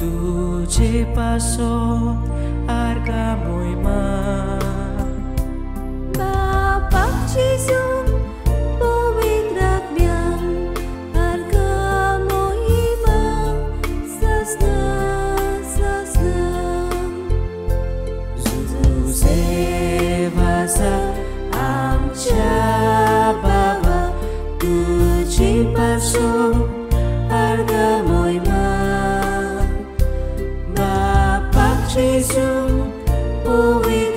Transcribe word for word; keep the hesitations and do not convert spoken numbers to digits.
Tujuh pasok harga iman Bapak Yesus pawitratnya hargamu iman sasna sasna Zuzevasa amca baba tujuh pasok hargamu iman Bapak Yesus, oh